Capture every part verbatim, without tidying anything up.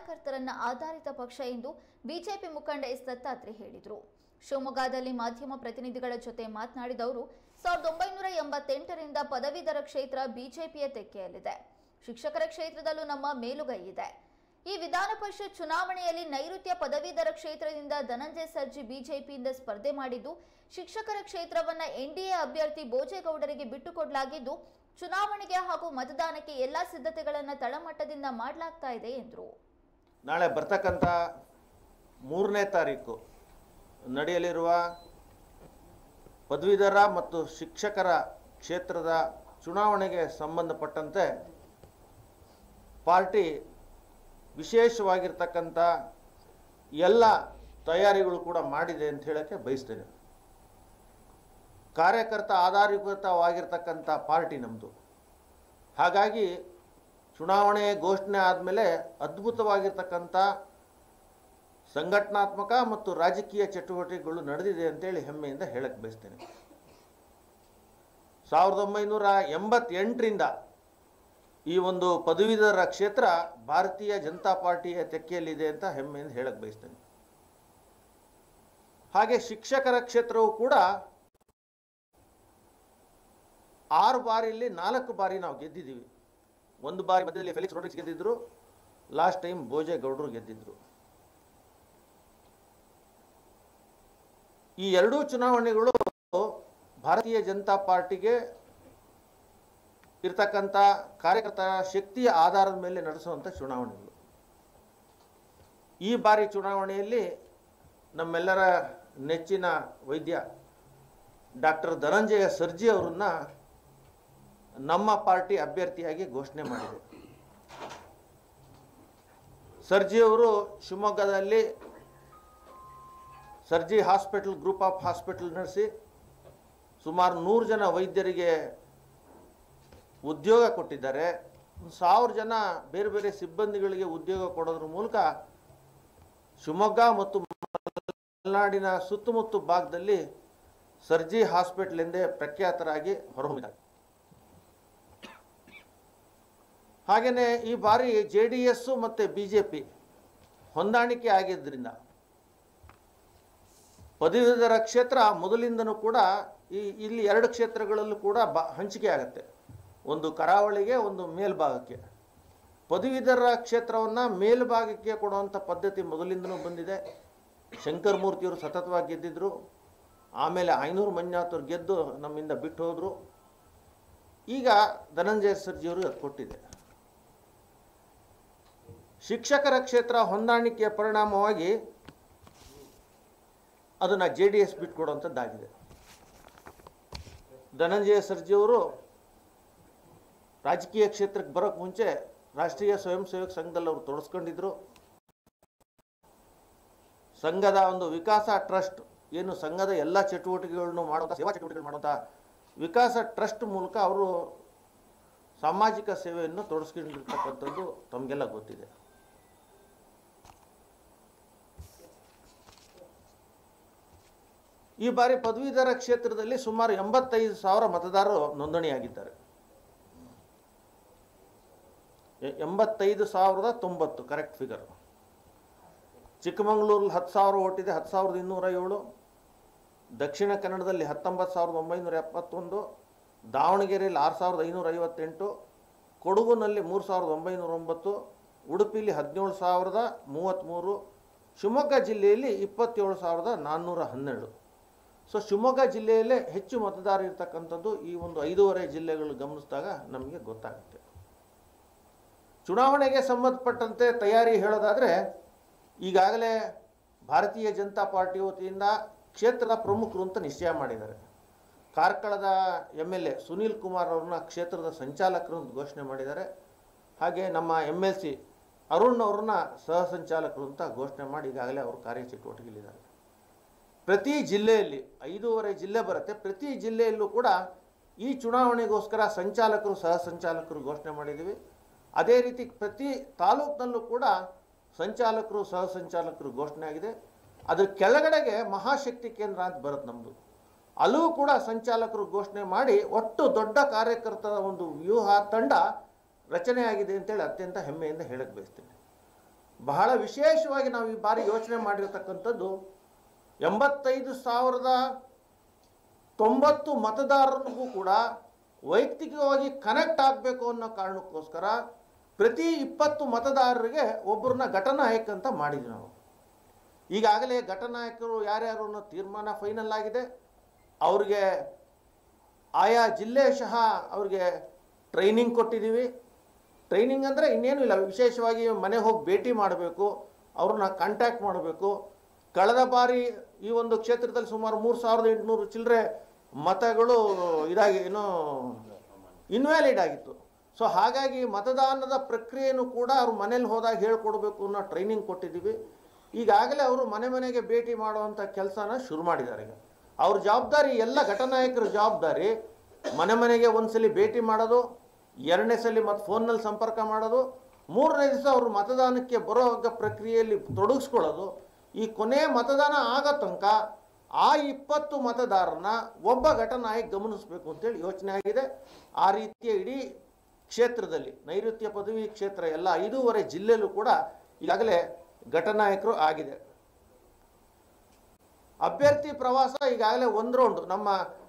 ಕಾರ್ಯಕರ್ತರನ್ನ ಆಧಾರಿತ ಪಕ್ಷ ಎಂದು ಬಿಜೆಪಿ ಮುಖಂಡ ಎಸ್ ದತ್ತಾತ್ರೇಯ ಹೇಳಿದರು. ಶಿವಮೊಗ್ಗದಲ್ಲಿ ಮಾಧ್ಯಮ ಪ್ರತಿನಿಧಿಗಳ ಜೊತೆ ಮಾತನಾಡಿದ ಅವರು, ಸಾವಿರದ ಒಂಬೈನೂರ ಎಂಬತ್ತೆಂಟರಿಂದ ಪದವೀಧರ ಕ್ಷೇತ್ರ ಬಿಜೆಪಿಯ ತೆಕ್ಕೆಯಲ್ಲಿದೆ. ಶಿಕ್ಷಕರ ಕ್ಷೇತ್ರದಲ್ಲೂ ನಮ್ಮ ಮೇಲುಗೈ ಇದೆ. ಈ ವಿಧಾನ ಪರಿಷತ್ ಚುನಾವಣೆಯಲ್ಲಿ ನೈಋತ್ಯ ಪದವೀಧರ ಕ್ಷೇತ್ರದಿಂದ ಧನಂಜಯ ಸರ್ಜಿ ಬಿಜೆಪಿಯಿಂದ ಸ್ಪರ್ಧೆ ಮಾಡಿದ್ದು, ಶಿಕ್ಷಕರ ಕ್ಷೇತ್ರವನ್ನ ಎನ್ಡಿಎ ಅಭ್ಯರ್ಥಿ ಭೋಜೇಗೌಡರಿಗೆ ಬಿಟ್ಟುಕೊಡಲಾಗಿದ್ದು, ಚುನಾವಣೆಗೆ ಹಾಗೂ ಮತದಾನಕ್ಕೆ ಎಲ್ಲಾ ಸಿದ್ಧತೆಗಳನ್ನು ತಳಮಟ್ಟದಿಂದ ಮಾಡಲಾಗ್ತಾ ಇದೆ ಎಂದರು. ನಾಳೆ ಬರ್ತಕ್ಕಂಥ ಮೂರನೇ ತಾರೀಕು ನಡೆಯಲಿರುವ ಪದವೀಧರ ಮತ್ತು ಶಿಕ್ಷಕರ ಕ್ಷೇತ್ರದ ಚುನಾವಣೆಗೆ ಸಂಬಂಧಪಟ್ಟಂತೆ ಪಾರ್ಟಿ ವಿಶೇಷವಾಗಿರ್ತಕ್ಕಂಥ ಎಲ್ಲ ತಯಾರಿಗಳು ಕೂಡ ಮಾಡಿದೆ ಅಂತ ಹೇಳಕ್ಕೆ ಬಯಸ್ತೇನೆ. ಕಾರ್ಯಕರ್ತ ಆಧಾರಿತವಾಗಿರ್ತಕ್ಕಂಥ ಪಾರ್ಟಿ ನಮ್ಮದು. ಹಾಗಾಗಿ ಚುನಾವಣೆ ಘೋಷಣೆ ಆದಮೇಲೆ ಅದ್ಭುತವಾಗಿರ್ತಕ್ಕಂಥ ಸಂಘಟನಾತ್ಮಕ ಮತ್ತು ರಾಜಕೀಯ ಚಟುವಟಿಕೆಗಳು ನಡೆದಿದೆ ಅಂತೇಳಿ ಹೆಮ್ಮೆಯಿಂದ ಹೇಳಕ್ಕೆ ಬಯಸ್ತೇನೆ. ಸಾವಿರದ ಒಂಬೈನೂರ ಎಂಬತ್ತೆಂಟರಿಂದ ಈ ಒಂದು ಪದವೀಧರ ಕ್ಷೇತ್ರ ಭಾರತೀಯ ಜನತಾ ಪಾರ್ಟಿಯ ತೆಕ್ಕೆಯಲ್ಲಿದೆ ಅಂತ ಹೆಮ್ಮೆಯಿಂದ ಹೇಳಕ್ಕೆ ಬಯಸ್ತೇನೆ. ಹಾಗೆ ಶಿಕ್ಷಕರ ಕ್ಷೇತ್ರವು ಕೂಡ ಆರು ಬಾರಿಯಲ್ಲಿ ನಾಲ್ಕು ಬಾರಿ ನಾವು ಗೆದ್ದಿದ್ದೀವಿ. ಒಂದು ಬಾರಿ ಮಧ್ಯದಲ್ಲಿ ಫೆಲಿಕ್ಸ್ ರೋಡ್ರಿಗ್ಸ್ ಗೆದ್ದಿದ್ರು, ಲಾಸ್ಟ್ ಟೈಮ್ ಭೋಜೇಗೌಡರು ಗೆದ್ದಿದ್ರು. ಈ ಎರಡೂ ಚುನಾವಣೆಗಳು ಭಾರತೀಯ ಜನತಾ ಪಾರ್ಟಿಗೆ ಇರ್ತಕ್ಕಂಥ ಕಾರ್ಯಕರ್ತರ ಶಕ್ತಿಯ ಆಧಾರದ ಮೇಲೆ ನಡೆಸುವಂಥ ಚುನಾವಣೆಗಳು. ಈ ಬಾರಿ ಚುನಾವಣೆಯಲ್ಲಿ ನಮ್ಮೆಲ್ಲರ ನೆಚ್ಚಿನ ವೈದ್ಯ ಡಾಕ್ಟರ್ ಧನಂಜಯ ಸರ್ಜಿ ಅವರನ್ನ ನಮ್ಮ ಪಾರ್ಟಿ ಅಭ್ಯರ್ಥಿಯಾಗಿ ಘೋಷಣೆ ಮಾಡಿದೆ. ಸರ್ಜಿ ಅವರು ಶಿವಮೊಗ್ಗದಲ್ಲಿ Sarji hospital group of hospital ನಡೆಸಿ ಸುಮಾರು ನೂರು ಜನ ವೈದ್ಯರಿಗೆ ಉದ್ಯೋಗ ಕೊಟ್ಟಿದ್ದಾರೆ. ಒಂದು ಸಾವಿರ ಜನ ಬೇರೆ ಬೇರೆ ಸಿಬ್ಬಂದಿಗಳಿಗೆ ಉದ್ಯೋಗ ಕೊಡೋದ್ರ ಮೂಲಕ ಶಿವಮೊಗ್ಗ ಮತ್ತು ಮಲೆನಾಡಿನ ಸುತ್ತಮುತ್ತ ಭಾಗದಲ್ಲಿ ಸರ್ಜಿ ಹಾಸ್ಪಿಟಲ್ ಎಂದೇ ಪ್ರಖ್ಯಾತರಾಗಿ ಹೊರಹೊಮ್ಮಿದ್ದಾರೆ. ಹಾಗೆಯೇ ಈ ಬಾರಿ ಜೆ ಡಿ ಎಸ್ ಮತ್ತು ಬಿ ಜೆ ಪಿ ಹೊಂದಾಣಿಕೆ ಆಗಿದ್ದರಿಂದ ಪದವೀಧರ ಕ್ಷೇತ್ರ ಮೊದಲಿಂದನೂ ಕೂಡ ಈ ಇಲ್ಲಿ ಎರಡು ಕ್ಷೇತ್ರಗಳಲ್ಲೂ ಕೂಡ ಬ ಹಂಚಿಕೆ ಆಗುತ್ತೆ. ಒಂದು ಕರಾವಳಿಗೆ, ಒಂದು ಮೇಲ್ಭಾಗಕ್ಕೆ. ಪದವೀಧರ ಕ್ಷೇತ್ರವನ್ನು ಮೇಲ್ಭಾಗಕ್ಕೆ ಕೊಡುವಂಥ ಪದ್ಧತಿ ಮೊದಲಿಂದನೂ ಬಂದಿದೆ. ಶಂಕರ್ ಮೂರ್ತಿಯವರು ಸತತವಾಗಿ ಗೆದ್ದಿದ್ರು. ಆಮೇಲೆ ಐನೂರು ಮಂಜುನಾಥ್ ಅವರು ಗೆದ್ದು ನಮ್ಮಿಂದ ಬಿಟ್ಟು ಹೋದರು. ಈಗ ಧನಂಜಯ ಸರ್ಜಿಯವರು ಅದು ಕೊಟ್ಟಿದೆ. ಶಿಕ್ಷಕರ ಕ್ಷೇತ್ರ ಹೊಂದಾಣಿಕೆಯ ಪರಿಣಾಮವಾಗಿ ಅದನ್ನು ಜೆ ಡಿ ಎಸ್ ಬಿಟ್ಕೊಡುವಂಥದ್ದಾಗಿದೆ. ಧನಂಜಯ ಸರ್ಜಿಯವರು ರಾಜಕೀಯ ಕ್ಷೇತ್ರಕ್ಕೆ ಬರೋಕ್ಕೆ ಮುಂಚೆ ರಾಷ್ಟ್ರೀಯ ಸ್ವಯಂ ಸೇವಕ ಸಂಘದಲ್ಲಿ ಅವರು ತೊಡಸ್ಕೊಂಡಿದ್ರು. ಸಂಘದ ಒಂದು ವಿಕಾಸ ಟ್ರಸ್ಟ್, ಏನು ಸಂಘದ ಎಲ್ಲ ಚಟುವಟಿಕೆಗಳನ್ನು ಮಾಡುವಂಥ ಸೇವಾ ಚಟುವಟಿಕೆಗಳು ಮಾಡುವಂಥ ವಿಕಾಸ ಟ್ರಸ್ಟ್ ಮೂಲಕ ಅವರು ಸಾಮಾಜಿಕ ಸೇವೆಯನ್ನು ತೊಡಸ್ಕೊಂಡಿರ್ತಕ್ಕಂಥದ್ದು ತಮಗೆಲ್ಲ ಗೊತ್ತಿದೆ. ಈ ಬಾರಿ ಪದವೀಧರ ಕ್ಷೇತ್ರದಲ್ಲಿ ಸುಮಾರು ಎಂಬತ್ತೈದು ಸಾವಿರ ಮತದಾರರು ನೋಂದಣಿಯಾಗಿದ್ದಾರೆ. ಎಂಬತ್ತೈದು ಸಾವಿರದ ತೊಂಬತ್ತು ಕರೆಕ್ಟ್ ಫಿಗರ್. ಚಿಕ್ಕಮಗಳೂರಲ್ಲಿ ಹತ್ತು ಸಾವಿರ ಓಟಿದೆ, ಹತ್ತು ಸಾವಿರದ ಇನ್ನೂರ ಏಳು. ದಕ್ಷಿಣ ಕನ್ನಡದಲ್ಲಿ ಹತ್ತೊಂಬತ್ತು ಸಾವಿರದ ಒಂಬೈನೂರ ಎಪ್ಪತ್ತೊಂದು. ದಾವಣಗೆರೆಯಲ್ಲಿ ಆರು ಸಾವಿರದ ಐನೂರ ಐವತ್ತೆಂಟು. ಕೊಡಗುನಲ್ಲಿ ಮೂರು ಸಾವಿರದ ಒಂಬೈನೂರ ಒಂಬತ್ತು. ಉಡುಪಿಲಿ ಹದಿನೇಳು ಸಾವಿರದ ಮೂವತ್ತ್ಮೂರು. ಶಿವಮೊಗ್ಗ ಜಿಲ್ಲೆಯಲ್ಲಿ ಇಪ್ಪತ್ತೇಳು ಸಾವಿರದ ನಾನ್ನೂರ ಹನ್ನೆರಡು. ಸೊ ಶಿವಮೊಗ್ಗ ಜಿಲ್ಲೆಯಲ್ಲೇ ಹೆಚ್ಚು ಮತದಾರ ಇರ್ತಕ್ಕಂಥದ್ದು ಈ ಒಂದು ಐದೂವರೆ ಜಿಲ್ಲೆಗಳು ಗಮನಿಸಿದಾಗ ನಮಗೆ ಗೊತ್ತಾಗುತ್ತೆ. ಚುನಾವಣೆಗೆ ಸಂಬಂಧಪಟ್ಟಂತೆ ತಯಾರಿ ಹೇಳೋದಾದರೆ, ಈಗಾಗಲೇ ಭಾರತೀಯ ಜನತಾ ಪಾರ್ಟಿ ವತಿಯಿಂದ ಕ್ಷೇತ್ರದ ಪ್ರಮುಖರು ಅಂತ ನಿಶ್ಚಯ ಮಾಡಿದ್ದಾರೆ. ಕಾರ್ಕಳದ M L A Sunil Kumar ಅವ್ರನ್ನ ಕ್ಷೇತ್ರದ ಸಂಚಾಲಕರು ಅಂತ ಘೋಷಣೆ ಮಾಡಿದ್ದಾರೆ. ಹಾಗೆ ನಮ್ಮ ಎಮ್ ಎಲ್ ಸಿ ಅರುಣ್ ಅವ್ರನ್ನ ಸಹ ಸಂಚಾಲಕರು ಅಂತ ಘೋಷಣೆ ಮಾಡಿ ಈಗಾಗಲೇ ಅವರು ಕಾರ್ಯಚಟುವಟಿಕೆಯಲ್ಲಿದ್ದಾರೆ. ಪ್ರತಿ ಜಿಲ್ಲೆಯಲ್ಲಿ ಐದೂವರೆ ಜಿಲ್ಲೆ ಬರುತ್ತೆ. ಪ್ರತಿ ಜಿಲ್ಲೆಯಲ್ಲೂ ಕೂಡ ಈ ಚುನಾವಣೆಗೋಸ್ಕರ ಸಂಚಾಲಕರು ಸಹ ಸಂಚಾಲಕರು ಘೋಷಣೆ ಮಾಡಿದ್ದೀವಿ. ಅದೇ ರೀತಿ ಪ್ರತಿ ತಾಲೂಕಿನಲ್ಲೂ ಕೂಡ ಸಂಚಾಲಕರು ಸಹ ಸಂಚಾಲಕರು ಘೋಷಣೆ ಆಗಿದೆ. ಅದ್ರ ಕೆಳಗಡೆಗೆ ಮಹಾಶಕ್ತಿ ಕೇಂದ್ರ ಅಂತ ಬರುತ್ತೆ ನಮ್ಮದು. ಅಲ್ಲೂ ಕೂಡ ಸಂಚಾಲಕರು ಘೋಷಣೆ ಮಾಡಿ ಒಟ್ಟು ದೊಡ್ಡ ಕಾರ್ಯಕರ್ತರ ಒಂದು ವ್ಯೂಹ ತಂಡ ರಚನೆ ಆಗಿದೆ ಅಂತೇಳಿ ಅತ್ಯಂತ ಹೆಮ್ಮೆಯಿಂದ ಹೇಳಕ್ಕೆ ಬಯಸ್ತೇನೆ. ಬಹಳ ವಿಶೇಷವಾಗಿ ನಾವು ಈ ಬಾರಿ ಯೋಚನೆ ಮಾಡಿರ್ತಕ್ಕಂಥದ್ದು ಎಂಬತ್ತೈದು ಸಾವಿರದ ತೊಂಬತ್ತು ಮತದಾರರಿಗೂ ಕೂಡ ವೈಯಕ್ತಿಕವಾಗಿ ಕನೆಕ್ಟ್ ಆಗಬೇಕು ಅನ್ನೋ ಕಾರಣಕ್ಕೋಸ್ಕರ ಪ್ರತಿ ಇಪ್ಪತ್ತು ಮತದಾರರಿಗೆ ಒಬ್ಬರನ್ನ ಘಟನಾಯಕ ಅಂತ ಮಾಡಿದ್ವಿ ನಾವು. ಈಗಾಗಲೇ ಘಟನಾಯಕರು ಯಾರ್ಯಾರು ಅನ್ನೋ ತೀರ್ಮಾನ ಫೈನಲ್ ಆಗಿದೆ. ಅವ್ರಿಗೆ ಆಯಾ ಜಿಲ್ಲೆ ಸಹ ಅವ್ರಿಗೆ ಟ್ರೈನಿಂಗ್ ಕೊಟ್ಟಿದ್ದೀವಿ. ಟ್ರೈನಿಂಗ್ ಅಂದರೆ ಇನ್ನೇನು ಇಲ್ಲ, ವಿಶೇಷವಾಗಿ ಮನೆ ಹೋಗಿ ಭೇಟಿ ಮಾಡಬೇಕು, ಅವ್ರನ್ನ ಕಾಂಟ್ಯಾಕ್ಟ್ ಮಾಡಬೇಕು. ಕಳೆದ ಬಾರಿ ಈ ಒಂದು ಕ್ಷೇತ್ರದಲ್ಲಿ ಸುಮಾರು ಮೂರು ಸಾವಿರದ ಎಂಟುನೂರು ಚಿಲ್ಲರೆ ಮತಗಳು ಇದಾಗಿ ಏನೋ ಇನ್ವ್ಯಾಲಿಡ್ ಆಗಿತ್ತು. ಸೊ ಹಾಗಾಗಿ ಮತದಾನದ ಪ್ರಕ್ರಿಯೆಯನ್ನು ಕೂಡ ಅವ್ರು ಮನೇಲಿ ಹೋದಾಗ ಹೇಳ್ಕೊಡ್ಬೇಕು ಅನ್ನೋ ಟ್ರೈನಿಂಗ್ ಕೊಟ್ಟಿದ್ದೀವಿ. ಈಗಾಗಲೇ ಅವರು ಮನೆ ಮನೆಗೆ ಭೇಟಿ ಮಾಡುವಂಥ ಕೆಲಸನ ಶುರು ಮಾಡಿದ್ದಾರೆ. ಈಗ ಅವ್ರ ಜವಾಬ್ದಾರಿ, ಎಲ್ಲ ಘಟನಾಯಕರ ಜವಾಬ್ದಾರಿ ಮನೆ ಮನೆಗೆ ಒಂದ್ಸಲಿ ಭೇಟಿ ಮಾಡೋದು, ಎರಡನೇ ಸಲ ಮತ್ತು ಫೋನ್ನಲ್ಲಿ ಸಂಪರ್ಕ ಮಾಡೋದು, ಮೂರನೇ ದಿವಸ ಅವರು ಮತದಾನಕ್ಕೆ ಬರೋ ಪ್ರಕ್ರಿಯೆಯಲ್ಲಿ ತೊಡಗಿಸ್ಕೊಳ್ಳೋದು. ಈ ಕೊನೆ ಮತದಾನ ಆಗೋ ತನಕ ಆ ಇಪ್ಪತ್ತು ಮತದಾರನ ಒಬ್ಬ ಘಟನಾಯಕ ಗಮನಿಸಬೇಕು ಅಂತೇಳಿ ಯೋಚನೆ ಆಗಿದೆ. ಆ ರೀತಿಯ ಇಡೀ ಕ್ಷೇತ್ರದಲ್ಲಿ ನೈಋತ್ಯ ಪದವಿ ಕ್ಷೇತ್ರ ಎಲ್ಲ ಐದೂವರೆ ಜಿಲ್ಲೆಯಲ್ಲೂ ಕೂಡ ಈಗಾಗಲೇ ಘಟನಾಯಕರು ಆಗಿದೆ. ಅಭ್ಯರ್ಥಿ ಪ್ರವಾಸ ಈಗಾಗಲೇ ಒಂದು ರೌಂಡು, ನಮ್ಮ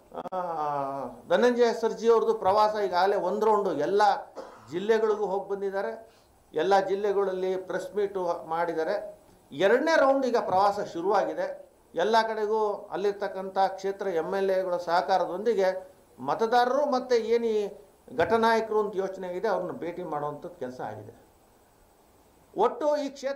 ಧನಂಜಯ ಸರ್ಜಿ ಅವ್ರದ್ದು ಪ್ರವಾಸ ಈಗಾಗಲೇ ಒಂದು ರೌಂಡು ಎಲ್ಲ ಜಿಲ್ಲೆಗಳಿಗೂ ಹೋಗಿ ಬಂದಿದ್ದಾರೆ. ಎಲ್ಲ ಜಿಲ್ಲೆಗಳಲ್ಲಿ ಪ್ರೆಸ್ ಮೀಟು ಮಾಡಿದ್ದಾರೆ. ಎರಡನೇ ರೌಂಡ್ ಈಗ ಪ್ರವಾಸ ಶುರುವಾಗಿದೆ. ಎಲ್ಲ ಕಡೆಗೂ ಅಲ್ಲಿರ್ತಕ್ಕಂಥ ಕ್ಷೇತ್ರ ಎಮ್ ಎಲ್ ಎಗಳ ಸಹಕಾರದೊಂದಿಗೆ ಮತದಾರರು ಮತ್ತು ಏನು ಈ ಘಟನಾಯಕರು ಅಂತ ಯೋಚನೆ ಇದೆ ಅವ್ರನ್ನ ಭೇಟಿ ಮಾಡುವಂಥದ್ದು ಕೆಲಸ ಆಗಿದೆ. ಒಟ್ಟು ಈ ಕ್ಷೇತ್ರ